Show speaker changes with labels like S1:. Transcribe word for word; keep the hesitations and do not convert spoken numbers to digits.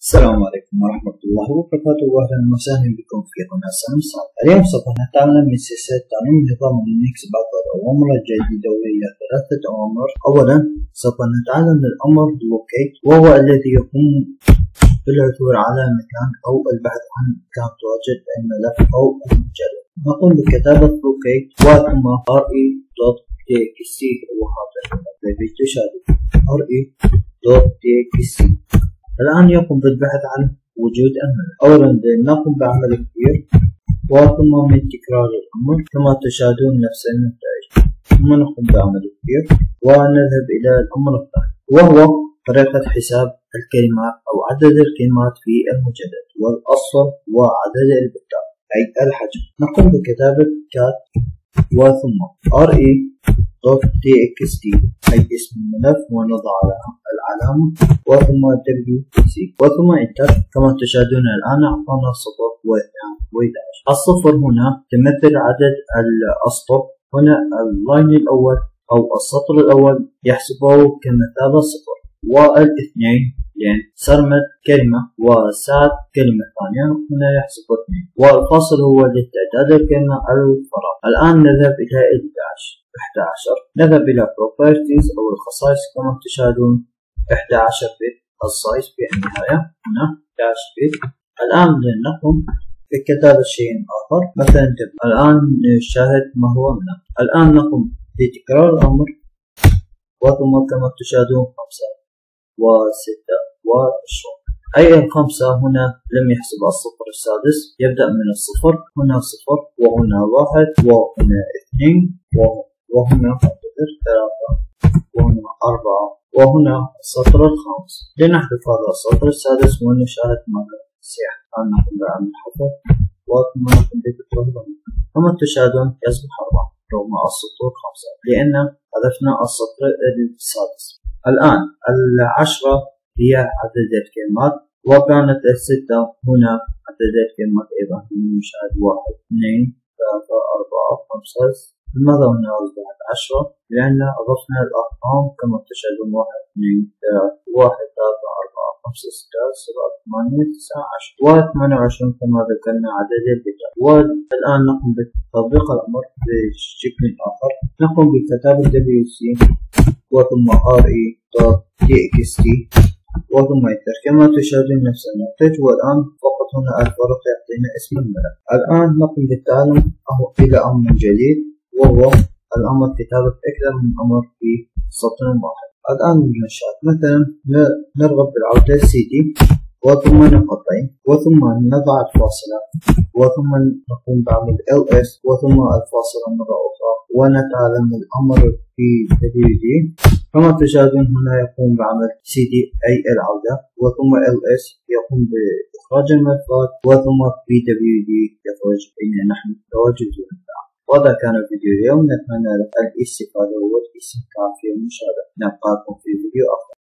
S1: السلام عليكم ورحمة الله وبركاته، وأهلا وسهلا بكم في قناة سامسونج. اليوم سوف نتعلم من سلسلة تعليم نظام لينكس بعض الأوامر الجديدة وهي ثلاثة أوامر. أولا سوف نتعلم الأمر locate، وهو الذي يقوم بالعثور على مكان أو البحث عن مكان تواجد الملف أو المجلد. نقوم بكتابة locate وثم re.txt وهذا الذي تشاهد re.txt. الآن يقوم بالبحث عن وجود الملف. أولا نقوم بعمل كبير وثم من تكرار الأمر كما تشاهدون نفس النتائج، ثم نقوم بعمل كبير ونذهب إلى الأمر الثاني وهو طريقة حساب الكلمات أو عدد الكلمات في المجلد والأصل وعدد البتات أي الحجم. نقوم بكتابة كات وثم re.txt أي اسم الملف ونضع العلامة وثم wc وثم انتر. كما تشاهدون الآن أعطانا صفر واثنان وإحدى عشر. الصفر هنا تمثل عدد الأسطر، هنا اللاين الأول أو السطر الأول يحسبه كمثابة صفر، والاثنين يعني سرمد كلمة وسعد كلمة ثانية هنا يحسب اثنين، والفاصل هو لتعداد الكلمة الفراغ. الآن نذهب إلى إحدى عشر، نذهب إلى properties أو الخصائص. كما تشاهدون إحدى عشر بت السايز في النهاية هنا إحدى عشر بت. الآن نقوم بكتابة شيء آخر مثلا الآن نشاهد ما هو هنا. الآن نقوم بتكرار الأمر وثم كما تشاهدون خمسة وستة وعشرون أي الخمسة هنا لم يحسب الصفر السادس، يبدأ من الصفر، هنا صفر وهنا واحد وهنا اثنين وهنا ثلاثة وهنا أربعة وهنا السطر الخامس. لنحذف هذا السطر السادس ونشاهد ماذا سيحدث. الآن نقوم بعمل حذف وثم نقوم بتكرار الأمر. كما تشاهدون يصبح أربعة رغم السطور خمسة لأن حذفنا السطر السادس. الآن العشرة هي عدد الكلمات وكانت الستة هنا عدد الكلمات أيضا. نشاهد واحد اثنين ثلاثة أربعة خمسة. لماذا هنا أصبحت عشرة؟ لأن أضفنا الأرقام كما تشاهدون واحد اثنين ثلاثة واحد ثلاثة أربعة خمسة ستة سبعة ثمانية تسعة عشرة وثمانية وعشرون كما ذكرنا عدد البتات. والآن نقوم بتطبيق الأمر بشكل آخر. نقوم بكتابة wc وثم re.txt وثم enter. كما تشاهدون نفس النتائج، والآن فقط هنا الفرق يعطينا اسم الملف. الآن نقوم بالتعلم إلى أمر جديد وهو الأمر كتابة أكثر من أمر في سطر واحد. الآن نشاهد مثلا نرغب بالعودة cd وثم نقطعين وثم نضع الفاصلة وثم نقوم بعمل ls وثم الفاصلة مرة أخرى ونتعلم الأمر في wd. كما تشاهدون هنا يقوم بعمل cd أي العودة وثم ls يقوم بإخراج الملفات وثم pwd يخرج أين نحن متواجدون. وهذا كان فيديو اليوم، نتمنى لك الاستفادة والاستمتاع في المشاهدة. نلقاكم في فيديو آخر.